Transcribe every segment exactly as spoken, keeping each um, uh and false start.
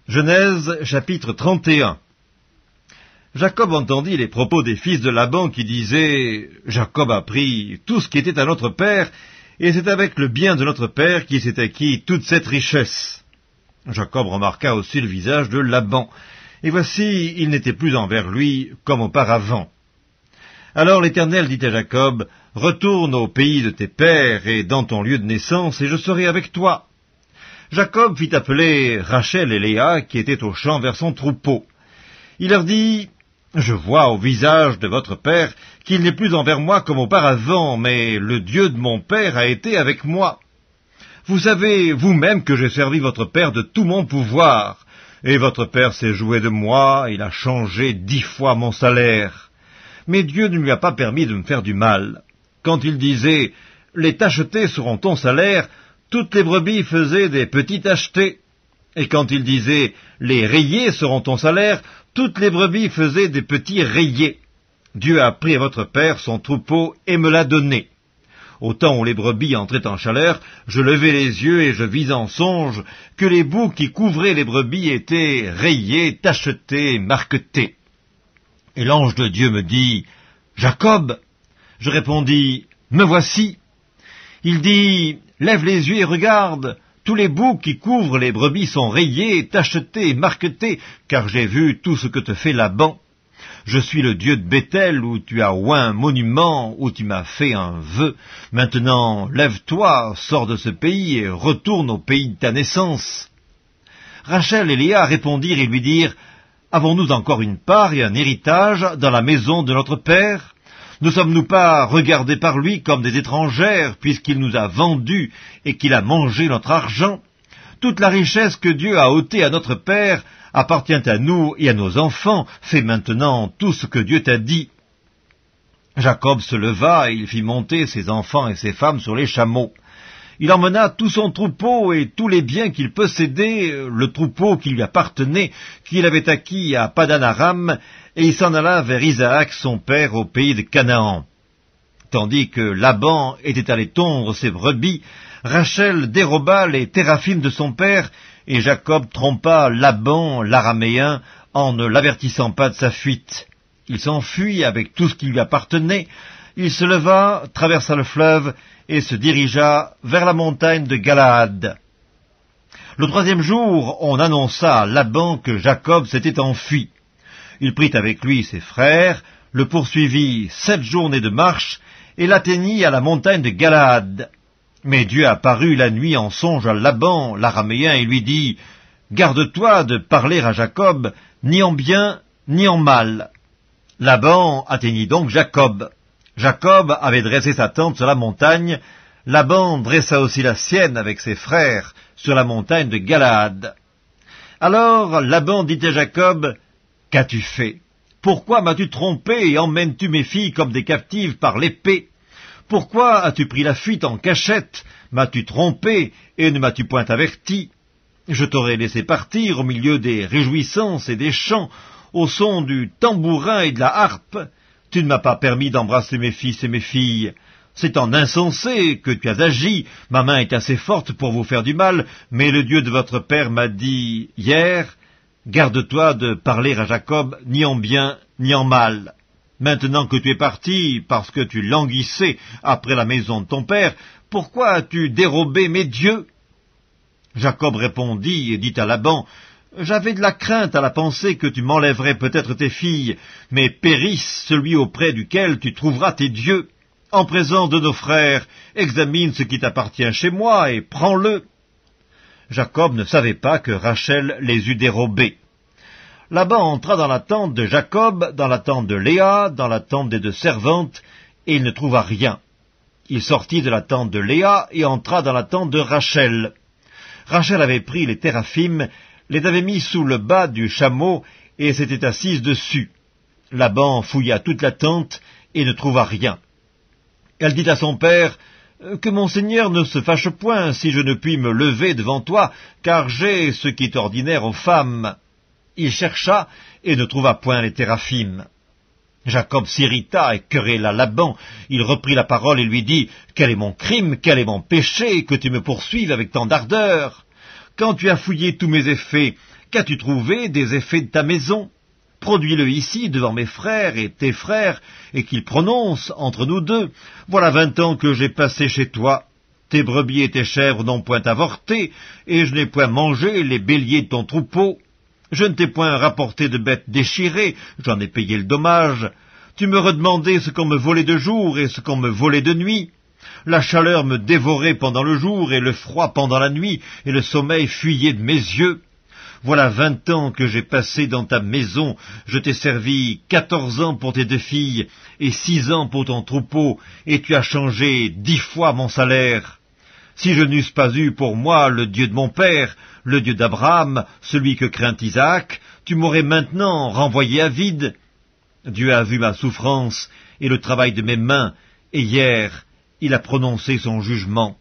Genèse chapitre trente et un. Jacob entendit les propos des fils de Laban qui disaient « Jacob a pris tout ce qui était à notre père, et c'est avec le bien de notre père qu'il s'est acquis toute cette richesse. » Jacob remarqua aussi le visage de Laban, et voici, il n'était plus envers lui comme auparavant. Alors l'Éternel dit à Jacob « Retourne au pays de tes pères et dans ton lieu de naissance, et je serai avec toi. » Jacob fit appeler Rachel et Léa, qui étaient au champ vers son troupeau. Il leur dit « Je vois au visage de votre père qu'il n'est plus envers moi comme auparavant, mais le Dieu de mon père a été avec moi. Vous savez vous-même que j'ai servi votre père de tout mon pouvoir, et votre père s'est joué de moi, il a changé dix fois mon salaire. Mais Dieu ne lui a pas permis de me faire du mal. Quand il disait « Les tachetés seront ton salaire », toutes les brebis faisaient des petits tachetés. Et quand il disait « Les rayés seront ton salaire », toutes les brebis faisaient des petits rayés. Dieu a pris à votre père son troupeau et me l'a donné. Au temps où les brebis entraient en chaleur, je levai les yeux et je vis en songe que les bouts qui couvraient les brebis étaient rayés, tachetés, marquetés. Et l'ange de Dieu me dit « Jacob !» Je répondis « Me voici !» Il dit « Lève les yeux et regarde, tous les bouts qui couvrent les brebis sont rayés, tachetés, marquetés, car j'ai vu tout ce que te fait Laban. Je suis le Dieu de Béthel, où tu as oint un monument, où tu m'as fait un vœu. Maintenant, lève-toi, sors de ce pays et retourne au pays de ta naissance. » Rachel et Léa répondirent et lui dirent « Avons-nous encore une part et un héritage dans la maison de notre père ? Ne sommes-nous pas regardés par lui comme des étrangères, puisqu'il nous a vendus et qu'il a mangé notre argent? Toute la richesse que Dieu a ôtée à notre père appartient à nous et à nos enfants. Fais maintenant tout ce que Dieu t'a dit. » Jacob se leva et il fit monter ses enfants et ses femmes sur les chameaux. Il emmena tout son troupeau et tous les biens qu'il possédait, le troupeau qui lui appartenait, qu'il avait acquis à Padan-Aram, et il s'en alla vers Isaac son père au pays de Canaan. Tandis que Laban était allé tondre ses brebis, Rachel déroba les téraphimes de son père, et Jacob trompa Laban l'araméen en ne l'avertissant pas de sa fuite. Il s'enfuit avec tout ce qui lui appartenait. Il se leva, traversa le fleuve, et se dirigea vers la montagne de Galaad. Le troisième jour, on annonça à Laban que Jacob s'était enfui. Il prit avec lui ses frères, le poursuivit sept journées de marche, et l'atteignit à la montagne de Galaad. Mais Dieu apparut la nuit en songe à Laban, l'araméen, et lui dit « Garde-toi de parler à Jacob, ni en bien, ni en mal. » Laban atteignit donc Jacob. Jacob avait dressé sa tente sur la montagne, Laban dressa aussi la sienne avec ses frères sur la montagne de Galaad. Alors Laban dit à Jacob, « Qu'as-tu fait? Pourquoi m'as-tu trompé et emmènes-tu mes filles comme des captives par l'épée? Pourquoi as-tu pris la fuite en cachette? M'as-tu trompé et ne m'as-tu point averti? Je t'aurais laissé partir au milieu des réjouissances et des chants, au son du tambourin et de la harpe. Tu ne m'as pas permis d'embrasser mes fils et mes filles. C'est en insensé que tu as agi. Ma main est assez forte pour vous faire du mal, mais le Dieu de votre père m'a dit hier, garde-toi de parler à Jacob ni en bien ni en mal. Maintenant que tu es parti, parce que tu languissais après la maison de ton père, pourquoi as-tu dérobé mes dieux? » Jacob répondit et dit à Laban, « J'avais de la crainte à la pensée que tu m'enlèverais peut-être tes filles, mais périsse celui auprès duquel tu trouveras tes dieux. En présence de nos frères, examine ce qui t'appartient chez moi et prends-le. » Jacob ne savait pas que Rachel les eût dérobés. Laban entra dans la tente de Jacob, dans la tente de Léa, dans la tente des deux servantes, et il ne trouva rien. Il sortit de la tente de Léa et entra dans la tente de Rachel. Rachel avait pris les téraphimes, les avait mis sous le bas du chameau et s'était assise dessus. Laban fouilla toute la tente et ne trouva rien. Elle dit à son père, « Que mon seigneur ne se fâche point si je ne puis me lever devant toi, car j'ai ce qui est ordinaire aux femmes. » Il chercha et ne trouva point les téraphimes. Jacob s'irrita et querella Laban. Il reprit la parole et lui dit, « Quel est mon crime, quel est mon péché, que tu me poursuives avec tant d'ardeur? Quand tu as fouillé tous mes effets, qu'as-tu trouvé des effets de ta maison? Produis-le ici devant mes frères et tes frères, et qu'ils prononcent entre nous deux. Voilà vingt ans que j'ai passé chez toi. Tes brebis et tes chèvres n'ont point avorté, et je n'ai point mangé les béliers de ton troupeau. Je ne t'ai point rapporté de bêtes déchirées, j'en ai payé le dommage. Tu me redemandais ce qu'on me volait de jour et ce qu'on me volait de nuit. La chaleur me dévorait pendant le jour et le froid pendant la nuit, et le sommeil fuyait de mes yeux. Voilà vingt ans que j'ai passé dans ta maison, je t'ai servi quatorze ans pour tes deux filles, et six ans pour ton troupeau, et tu as changé dix fois mon salaire. Si je n'eusse pas eu pour moi le Dieu de mon père, le Dieu d'Abraham, celui que craint Isaac, tu m'aurais maintenant renvoyé à vide. Dieu a vu ma souffrance et le travail de mes mains, et hier il a prononcé son jugement.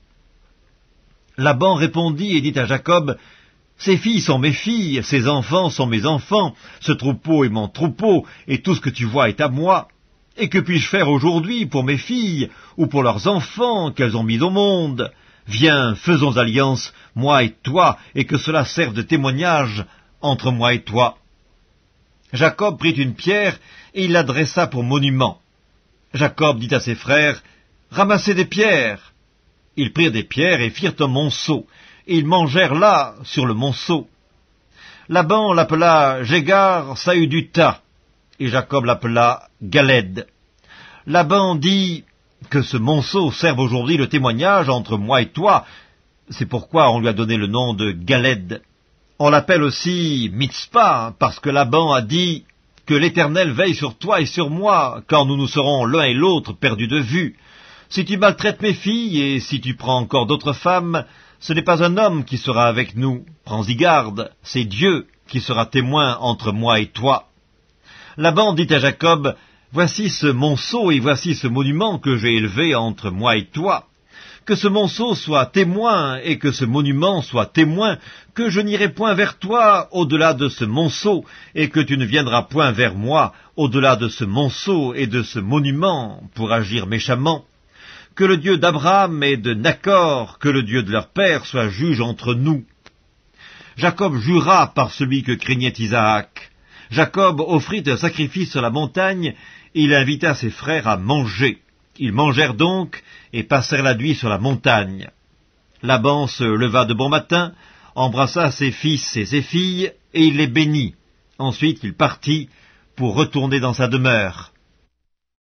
Laban répondit et dit à Jacob, « Ces filles sont mes filles, ces enfants sont mes enfants, ce troupeau est mon troupeau, et tout ce que tu vois est à moi. Et que puis-je faire aujourd'hui pour mes filles, ou pour leurs enfants qu'elles ont mis au monde? Viens, faisons alliance, moi et toi, et que cela serve de témoignage entre moi et toi. » Jacob prit une pierre, et il la dressa pour monument. Jacob dit à ses frères, « Ramassez des pierres. » Ils prirent des pierres et firent un monceau, et ils mangèrent là, sur le monceau. Laban l'appela Jégar Saüduta, et Jacob l'appela Galed. Laban dit que ce monceau serve aujourd'hui le témoignage entre moi et toi. C'est pourquoi on lui a donné le nom de Galed. On l'appelle aussi Mitzpah, parce que Laban a dit que l'Éternel veille sur toi et sur moi, quand nous nous serons l'un et l'autre perdus de vue. Si tu maltraites mes filles, et si tu prends encore d'autres femmes, ce n'est pas un homme qui sera avec nous. Prends-y garde, c'est Dieu qui sera témoin entre moi et toi. Laban dit à Jacob, « Voici ce monceau et voici ce monument que j'ai élevé entre moi et toi. Que ce monceau soit témoin et que ce monument soit témoin, que je n'irai point vers toi au-delà de ce monceau, et que tu ne viendras point vers moi au-delà de ce monceau et de ce monument pour agir méchamment. Que le Dieu d'Abraham et de Nachor, que le Dieu de leur père soit juge entre nous. » Jacob jura par celui que craignait Isaac. Jacob offrit un sacrifice sur la montagne, et il invita ses frères à manger. Ils mangèrent donc, et passèrent la nuit sur la montagne. Laban se leva de bon matin, embrassa ses fils et ses filles, et il les bénit. Ensuite il partit pour retourner dans sa demeure.